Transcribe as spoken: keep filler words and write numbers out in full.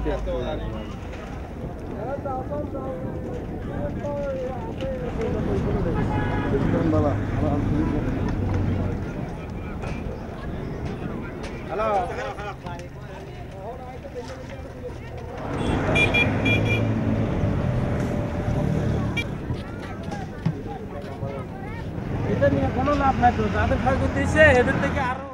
hello এটা নিয়ে কোনো লাভ নাই তো যাদের ক্ষয়ক্ষতি হয়েছে এদের থেকে আরো